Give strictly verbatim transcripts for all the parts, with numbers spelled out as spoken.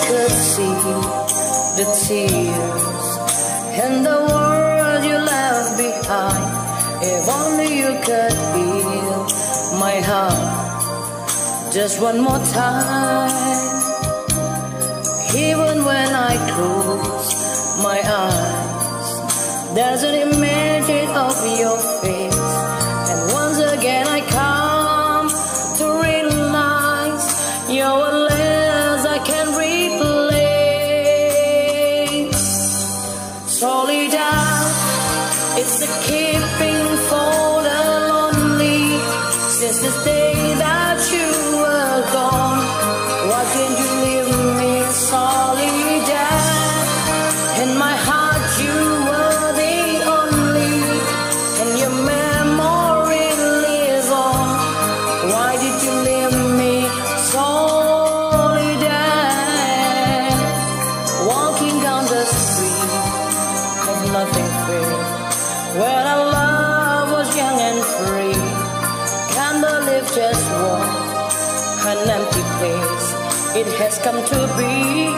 could see the tears and the world you left behind. If only you could feel my heart just one more time. Even when I close my eyes, there's an image of your face, and once again I come to realize you're less I can replace. Soledad, it's a keeping for the lonely. Since the day that you were gone, why didn't you leave me, Soledad? In my heart you were the only, and your memory lives on. Why did you leave me, Soledad? Walking down the street of nothing free, where our love was young and free. Can't believe just one, an empty place it has come to be.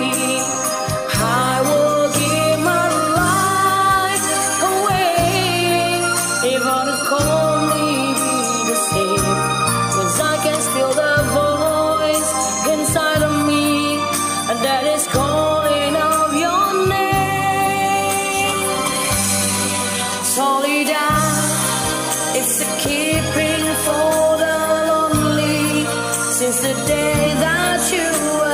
I will give my life away if I could only be the same, 'cause I can feel the voice inside of me that is calling out your name. Soledad, it's a keeping for the lonely. Since the day that you